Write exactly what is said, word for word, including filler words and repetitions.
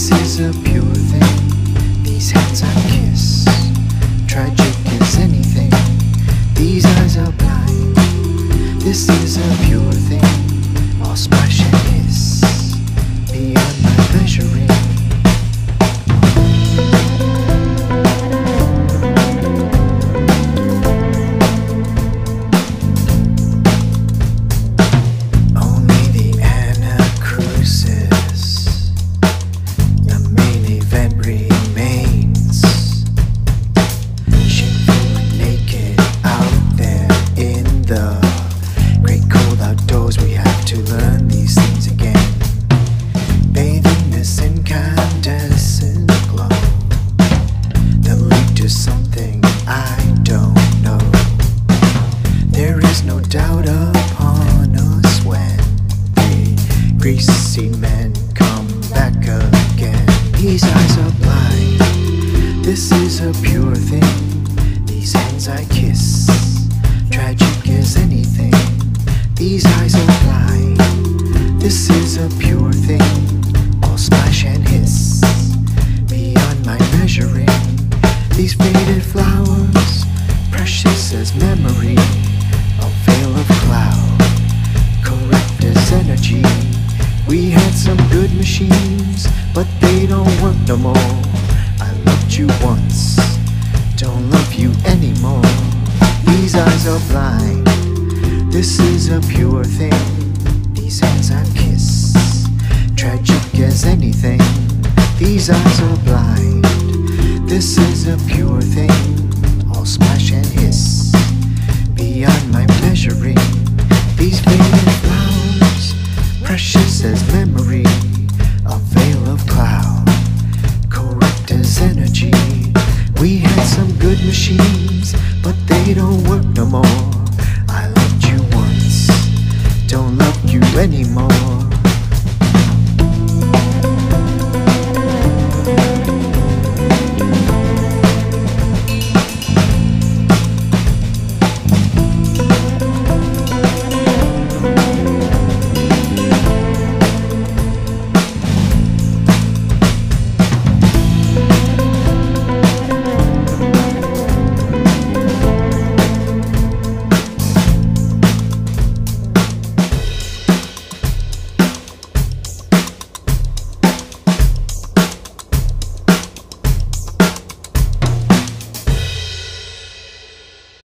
This is a pure thing, these hands I kiss. Tragic as anything, these eyes are blind. This is a pure thing, all splash and hiss, beyond my measuring. Something I don't know. There is no doubt upon us when the greasy men come back again. These eyes are blind, this is a pure thing. These hands I kiss, tragic as anything. These eyes are blind, this is a pure thing. All splash and hiss, beyond my measuring. These faded flowers, precious as memory, a veil of cloud, correct as energy. We had some good machines, but they don't work no more. I loved you once, don't love you anymore. These eyes are blind, this is a pure thing. These hands I kiss, tragic as anything. These eyes are blind, this is a pure thing, all splash and hiss, beyond my measuring.